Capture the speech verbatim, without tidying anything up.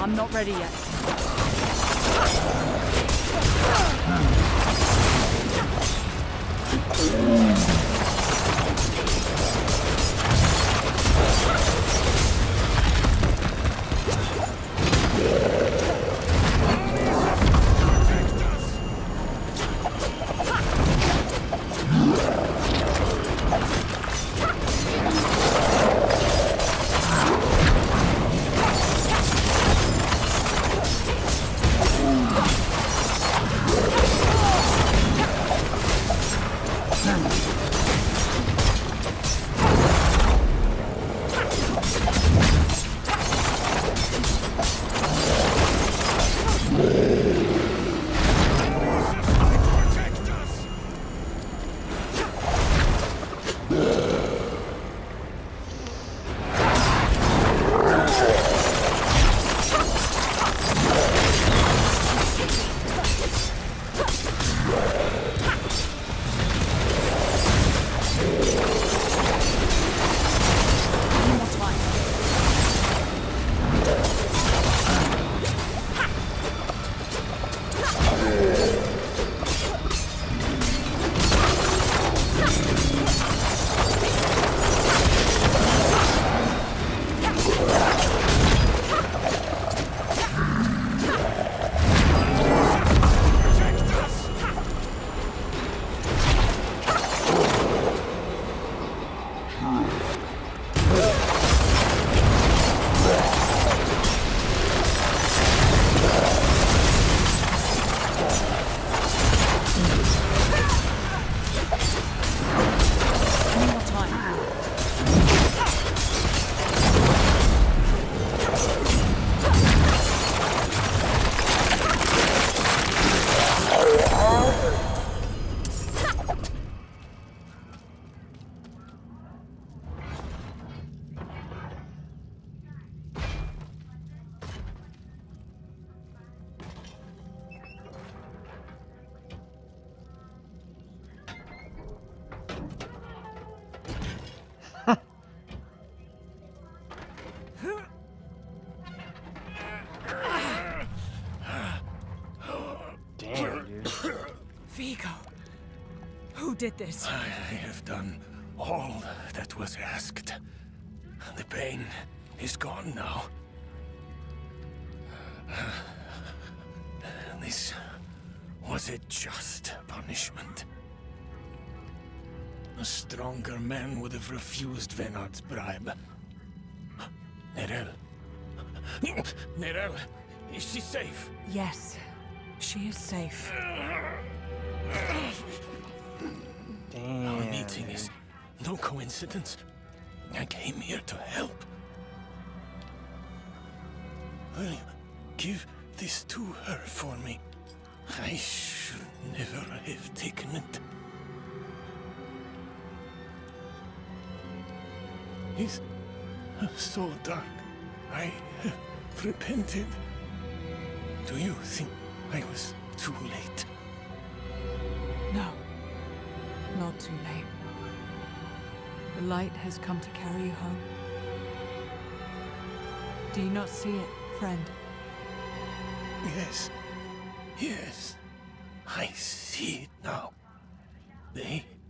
I'm not ready yet. Vigo, who did this? I have done all that was asked. The pain is gone now. This was a just punishment. A stronger man would have refused Venard's bribe. Neyrelle. Neyrelle, is she safe? Yes, she is safe. Damn. Our meeting is no coincidence. I came here to help. Will you give this to her for me? I should never have taken it. It's so dark. I have repented. Do you think I was too late? No, not too late. The light has come to carry you home. Do you not see it, friend? Yes. Yes. I see it now. They